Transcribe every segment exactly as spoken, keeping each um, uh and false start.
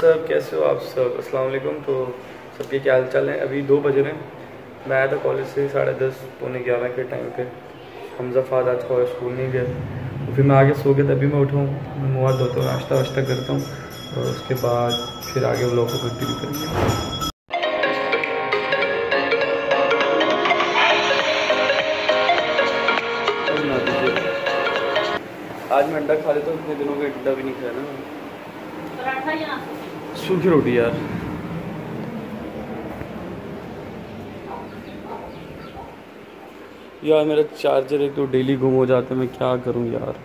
सब, कैसे हो आप सब? अस्सलाम वालेकुम। तो सबके क्या हाल चाल है? अभी दो बज रहे हैं। मैं आया था कॉलेज से साढ़े दस पौने ग्यारह के टाइम पे। हमजा फाद आज कॉलेज स्कूल नहीं गया, तो फिर मैं आगे सो गया। तभी मैं उठा हूँ, मुँह हाथ धोता हूँ, नाश्ता वाश्ता करता हूँ और उसके बाद फिर आगे व्लॉग को कंटिन्यू करेंगे। आज मैं अंडा खा लेता हूँ, इतने दिनों का अंडा भी नहीं खाया ना। पराठा या सूखी रोटी यार। यार मेरा चार्जर एक तो डेली गुम हो जाता है, मैं क्या करूँ यार।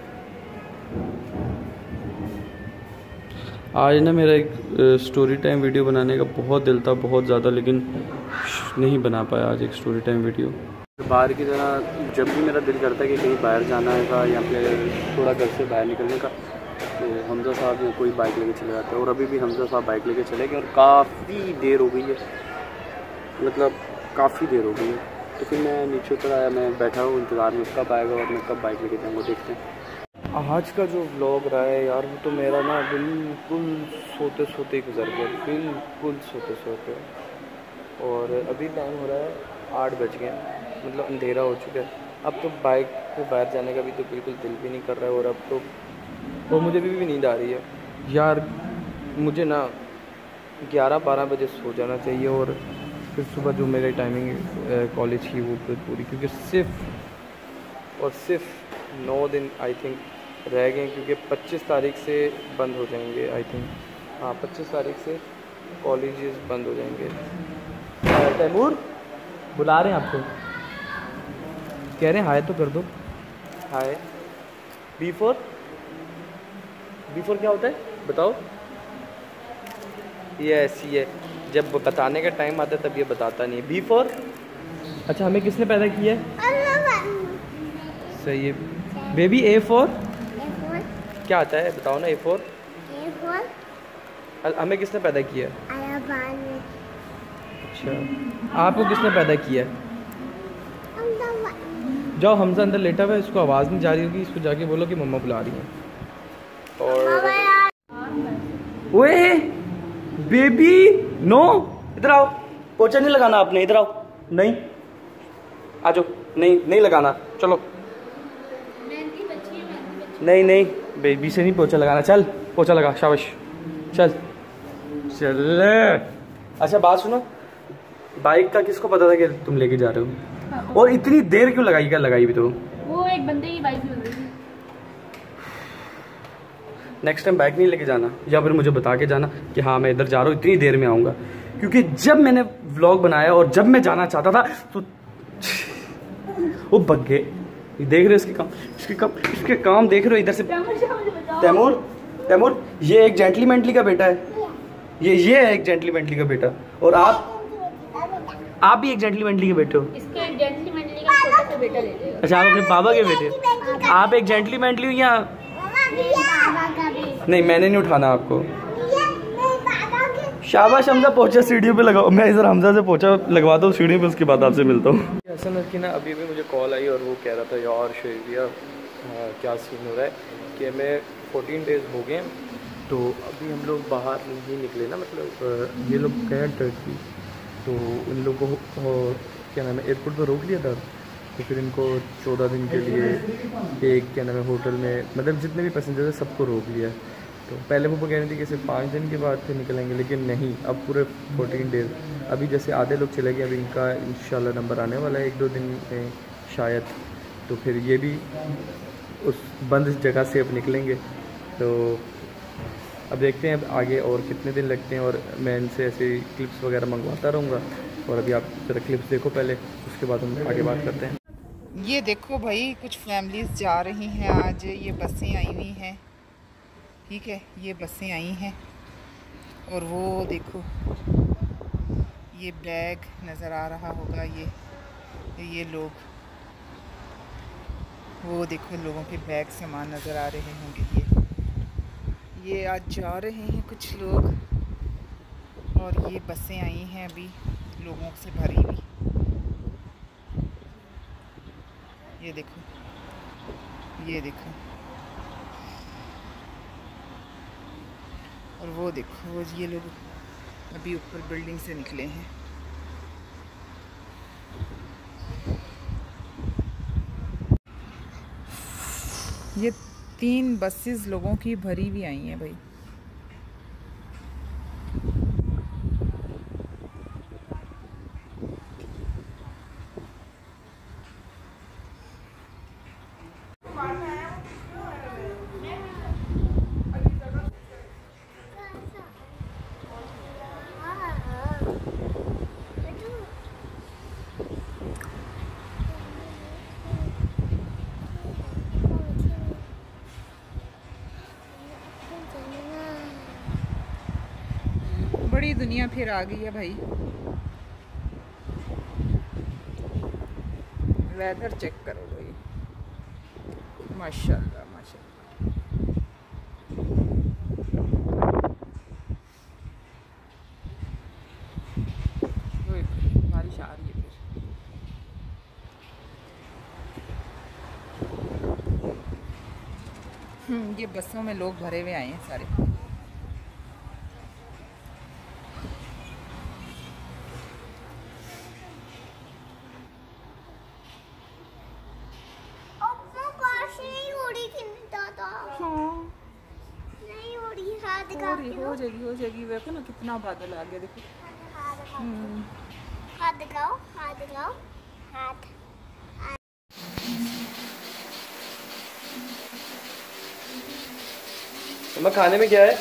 आज ना मेरा एक स्टोरी टाइम वीडियो बनाने का बहुत दिल था, बहुत ज़्यादा, लेकिन नहीं बना पाया आज एक स्टोरी टाइम वीडियो। बाहर की तरह जब भी मेरा दिल करता है कि कहीं बाहर जाना है या फिर थोड़ा घर से बाहर निकलने का, तो हमजा साहब या कोई बाइक लेके चले जाते हैं। और अभी भी हमजा साहब बाइक लेके चले गए और काफ़ी देर हो गई है, मतलब काफ़ी देर हो गई है। तो फिर मैं नीचे उतर आया, मैं बैठा हूँ इंतज़ार में कब आएगा और मैं कब बाइक लेके जाऊँगा, देखते हैं। आज का जो व्लॉग रहा है यार, वो तो मेरा ना बिल्कुल सोते सोते ही गुजर गया, बिल्कुल सोते सोते। और अभी टाइम हो रहा है आठ बज गए, मतलब अंधेरा हो चुका है। अब तो बाइक पे बाहर जाने का भी तो बिल्कुल दिल भी नहीं कर रहा है। और अब तो और मुझे भी, भी नींद आ रही है यार। मुझे ना ग्यारह बारह बजे सो जाना चाहिए और फिर सुबह जो मेरी टाइमिंग कॉलेज की वो पूरी, क्योंकि सिर्फ और सिर्फ नौ दिन आई थिंक रह गए, क्योंकि पच्चीस तारीख से बंद हो जाएंगे आई थिंक। हाँ, पच्चीस तारीख से कॉलेजेस बंद हो जाएंगे। तैमूर बुला रहे हैं आपको, कह रहे हैं हाय तो कर दो। Hi. B four B four क्या होता है बताओ? ये ऐसी है, जब बताने का टाइम आता है तब ये बताता नहीं है। बी फोर, अच्छा हमें किसने पैदा किया है? सही है बेबी। ए फोर क्या आता है बताओ ना? ए फोर हमें किसने पैदा किया है? अच्छा, आपको किसने पैदा किया है? जाओ, हमजा अंदर लेटा हुआ है, इसको आवाज़ नहीं जा रही होगी, इसको जाके बोलो कि मम्मा बुला रही हैं। और ओए बेबी नो, इधर आओ। पोछा नहीं लगाना आपने, इधर आओ। नहीं आ जाओ, नहीं नहीं लगाना, चलो। नहीं नहीं बेबी से नहीं पोछा लगाना, चल पोछा लगा, शाबाश चल चल। अच्छा बात सुनो, बाइक का किसको पता था कि तुम लेके जा रहे हो? और इतनी देर क्यों लगाई? क्या लगाई भी तो? वो एक बंदे की बाइक लग रही थी। नेक्स्ट टाइम बाइक नहीं लेके जाना, या फिर मुझे बता के जाना कि हाँ मैं इधर जा रहा हूँ, इतनी देर में आऊँगा। क्योंकि जब मैंने व्लॉग बनाया और जब मैं जाना चाहता था तो वो बग गए। देख रहे हो इसके काम, इसके काम इसके काम देख रहे हो इधर से। तैमूर तैमूर ये एक जेंटलीमैनली का बेटा है, ये ये है एक जेंटलीमैनली का बेटा। और आप आप भी एक जेंटलीमैनली के बेटे हो। इसको एक जेंटलीमैनली का छोटा सा बेटा ले लो। अच्छा, आप अपने पापा के बेटे? आप एक जेंटलीमैनली हो या नहीं? मैंने नहीं उठाना आपको। शाबाश हमजा, पोछा सीढ़ियों पे लगाओ। मैं इधर हमजा से पोछा लगवा दूँ सीढ़ियों पे, उसके बाद आपसे मिलता हूँ। असल की ना अभी अभी मुझे कॉल आई और वो कह रहा था यार शेरिया क्या सीन हो रहा है कि हमें फोर्टीन डेज़ हो गए, तो अभी हम लोग बाहर नहीं निकले ना, मतलब ये लोग गए टर्की, तो इन लोगों को क्या नाम है एयरपोर्ट पर रोक लिया था। तो फिर इनको चौदह दिन के लिए एक क्या नाम है होटल में, मतलब जितने भी पैसेंजर थे सबको रोक लिया। तो पहले वो कह रही थी कि सिर्फ पाँच दिन के बाद फिर निकलेंगे, लेकिन नहीं, अब पूरे फोर्टीन डेज़। अभी जैसे आधे लोग चले गए, अभी इनका इंशाल्लाह नंबर आने वाला है एक दो दिन में शायद। तो फिर ये भी उस बंद जगह से अब निकलेंगे। तो अब देखते हैं अब आगे और कितने दिन लगते हैं, और मैं इनसे ऐसे क्लिप्स वगैरह मंगवाता रहूँगा। और अभी आप ज़रा क्लिप्स देखो पहले, उसके बाद हम आगे बात करते हैं। ये देखो भाई, कुछ फैमिलीज़ जा रही हैं आज। ये बसें आई हुई हैं, ठीक है, ये बसें आई हैं। और वो देखो ये बैग नज़र आ रहा होगा, ये ये लोग, वो देखो लोगों के बैग सामान नज़र आ रहे होंगे। ये ये आज जा रहे हैं कुछ लोग, और ये बसें आई हैं अभी लोगों से भरी हुई। ये देखो, ये देखो, और वो देखो वो ये लोग अभी ऊपर बिल्डिंग से निकले हैं। ये तीन बसेस लोगों की भरी हुई आई हैं भाई। बड़ी दुनिया फिर आ गई है भाई। वेदर चेक करो भाई, माशाल्लाह माशाल्लाह। बारिश आ रही है फिर। हम्म ये बसों में लोग भरे हुए आए हैं सारे। हो जाएगी हो जाएगी। देखो ना कितना बादल आ गया, देखो। हाथ दिखाओ, हाथ दिखाओ, हाथ। मम्मा खाने में क्या है?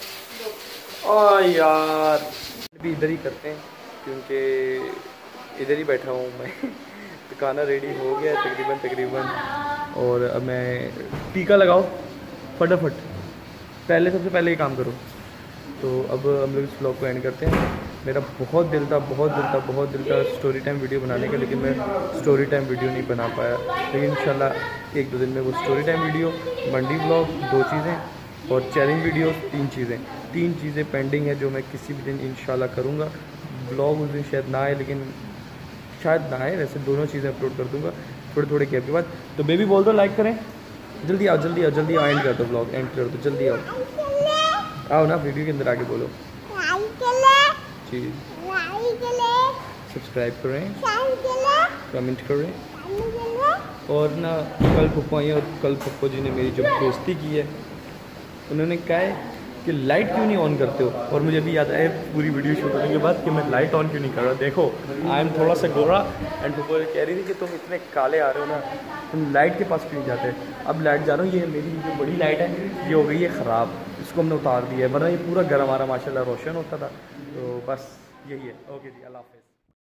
आ यार भी इधर ही करते हैं क्योंकि इधर ही बैठा हूँ मैं। तो खाना रेडी हो गया है तकरीबन तकरीबन। और अब मैं टीका लगाओ फटाफट, पहले सबसे पहले ये काम करो। तो अब हम लोग इस ब्लॉग को एंड करते हैं। मेरा बहुत दिल था बहुत दिल था बहुत दिल था स्टोरी टाइम वीडियो बनाने का, लेकिन मैं स्टोरी टाइम वीडियो नहीं बना पाया। लेकिन इंशाल्लाह एक दो दिन में वो story time video, Mandi blog दो चीज़ें और चैलेंज वीडियो तीन चीज़ें तीन चीज़ें पेंडिंग है जो मैं किसी भी दिन इंशाल्लाह करूँगा। ब्लॉग उस दिन शायद ना आए, लेकिन शायद ना आए, वैसे दोनों चीज़ें अपलोड कर दूँगा थोड़े थोड़े गैप के बाद। तो बेबी बोल दो लाइक करें, जल्दी आओ जल्दी आओ जल्दी आओ, एंड कर दो ब्लॉग, एंड कर दो जल्दी आओ आओ ना वीडियो के अंदर आगे बोलो। जी सब्सक्राइब करें, कमेंट करें। और ना कल पप्पू आई और कल पप्पू जी ने मेरी जो दोस्ती की है, उन्होंने कहा है कि लाइट क्यों नहीं ऑन करते हो। और मुझे भी याद आया पूरी वीडियो शूट होने के बाद कि मैं लाइट ऑन क्यों नहीं कर रहा। देखो आई एम थोड़ा सा गोरा एंड पप्पू कह रही थी कि तुम इतने काले आ रहे हो ना, तुम लाइट के पास क्यों नहीं जाते। अब लाइट जा रहा हूँ, ये मेरी जो बड़ी लाइट है ये हो गई है ख़राब, इसको हमने उतार दिया है, वरना ये पूरा घर हमारा माशाल्लाह रोशन होता था। तो बस यही है। ओके जी, अल्लाह हाफ़िज़।